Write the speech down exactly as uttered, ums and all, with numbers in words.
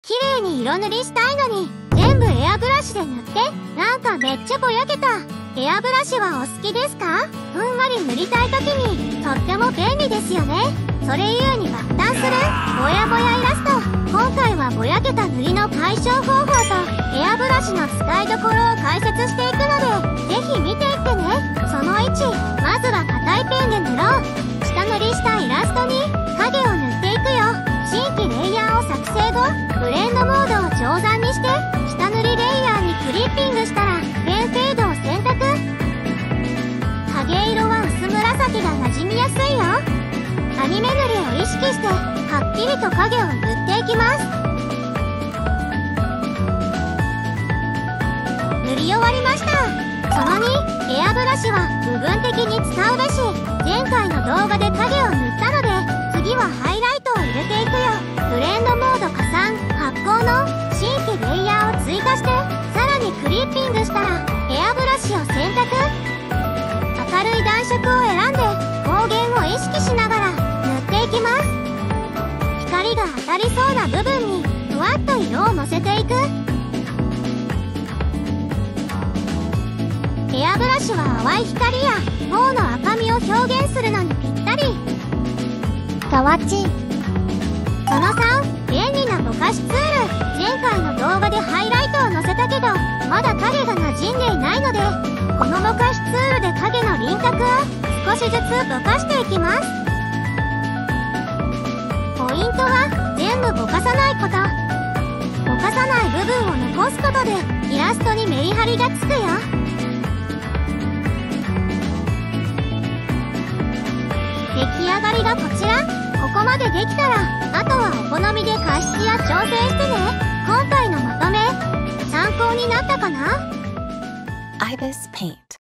綺麗に色塗りしたいのに全部エアブラシで塗ってなんかめっちゃぼやけた。エアブラシはお好きですか？ふんわり塗りたい時にとっても便利ですよね。それゆえに爆誕するぼやぼやイラスト。今回はぼやけた塗りの解消方法とエアブラシの使いどころを解説していくのでぜひ見ていってね。そのいち、まずは硬いペンで塗ろう。下塗りしたイラストに影を塗っていくよ。新規レイヤーを作成後ブレンドモードを長残にして下塗りレイヤーにクリッピングしたらペンフェードを選択。影色は薄紫が馴染みやすいよ。アニメ塗りを意識してはっきりと影を塗っていきます。塗り終わりました。そのに、エアブラシは部分的に使うべし。前回の動画で影を塗ったので次はハイライトを入れていくよ。ブレンドモード加算発光の新規レイヤーを追加してさらにクリッピングしたらエアブラシを選択。明るい暖色を選んで光源を意識しながら塗っていきます。光が当たりそうな部分にふわっと色をのせていく。エアブラシは淡い光や頬の赤みを表現するのにぴったり。かわち。そのさん、便利なぼかしツール。前回の動画でハイライトをのせたけどまだ影が馴染んでいないのでこのぼかしツールで影の輪郭を少しずつぼかしていきます。ポイントは全部ぼかさないこと。ぼかさない部分を残すことでイラストにメリハリがつくよ。出来上がりがこちら。ここまでできたらあとはお好みで加湿や調整してね。今回のまとめ参考になったかな？ アイビス Paint